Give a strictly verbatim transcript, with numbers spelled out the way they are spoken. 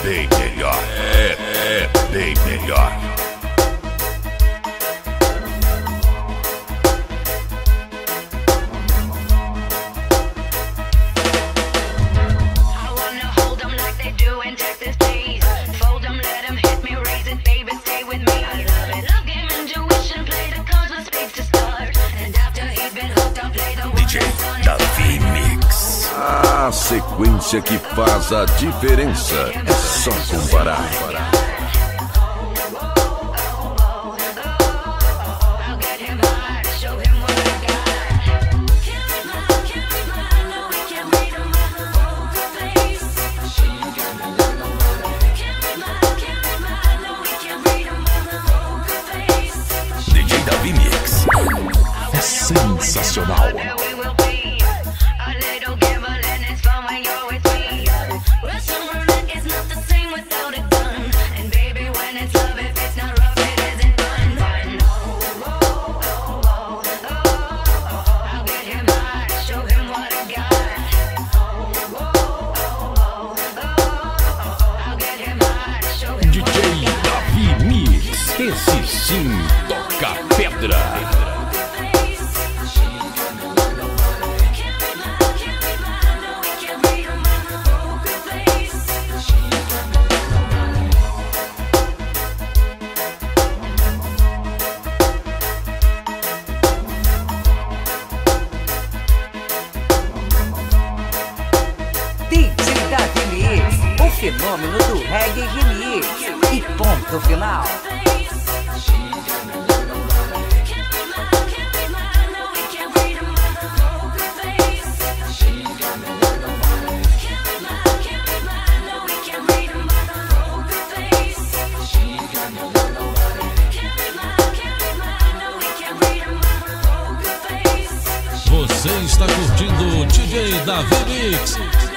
bem melhor. É, é bem melhor. D J Davi Mix. A sequência que faz a diferença é só comparar. D J Davi Mix é sensacional. D J Davi Mix, esse sim toca pedra. D J Davi Mix, o fenômeno do reggae remix. E ponto final. Você está curtindo o D J Davi Mix.